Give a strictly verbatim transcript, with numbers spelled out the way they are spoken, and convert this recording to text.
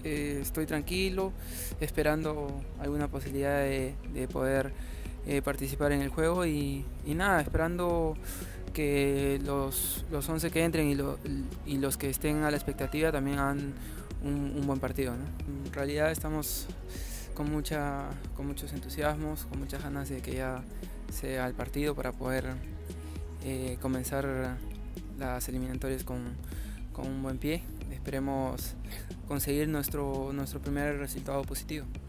eh, estoy tranquilo, esperando alguna posibilidad de, de poder eh, participar en el juego y, y nada, esperando que los, los once que entren y, lo, y los que estén a la expectativa también hagan un, un buen partido, ¿no? En realidad estamos con, mucha, con muchos entusiasmos, con muchas ganas de que ya sea el partido para poder eh, comenzar las eliminatorias con, con un buen pie. Esperemos conseguir nuestro, nuestro primer resultado positivo.